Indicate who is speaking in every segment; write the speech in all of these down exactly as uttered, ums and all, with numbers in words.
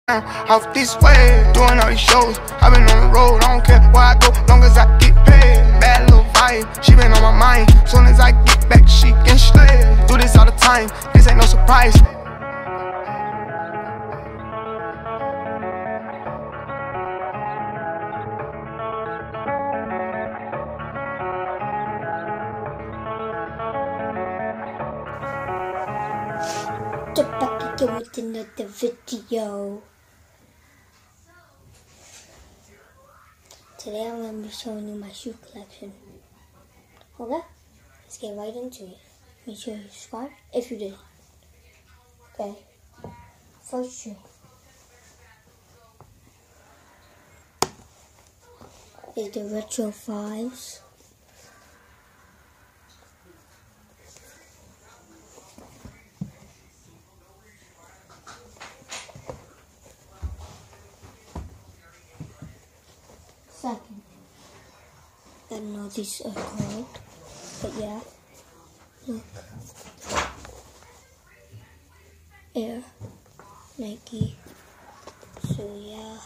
Speaker 1: Off this way, doing all these shows. I've been on the road, I don't care where I go, long as I get paid. Bad little vibe, she been on my mind. Soon as I get back, she can slay. Do this all the time, this ain't no surprise.
Speaker 2: Get back again with another video. Today I'm going to be showing you my shoe collection. Okay, let's get right into it. Make sure you subscribe if you didn't. Okay, first shoe is the Retro fives. Second, I don't know what these are called, but yeah, look, Air, Nike, so yeah,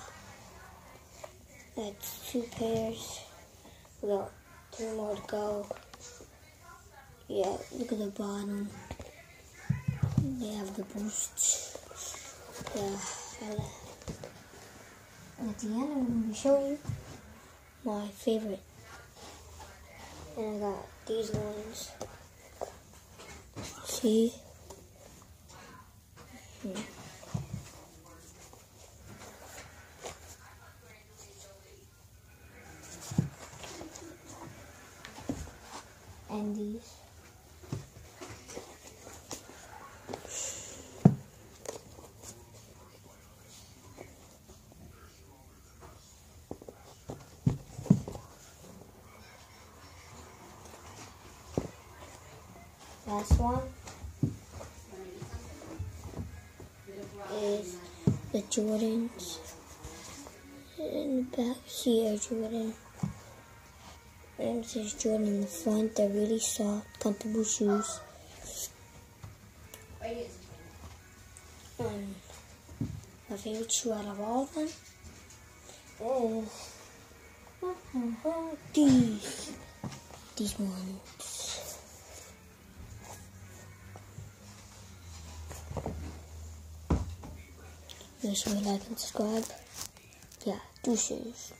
Speaker 2: that's two pairs, we got three more to go. Yeah, look at the bottom, they have the boosts. Yeah, I like. And at the end I'm going to be showing you my favorite, and I got these ones. See? Hmm. And these. Last one is the Jordans. In the back, see Air Jordan. And it says Jordan in the front. They're really soft, comfortable shoes. And my favorite shoe out of all of them is these. These ones. Make sure you like and subscribe. Yeah, do shoes.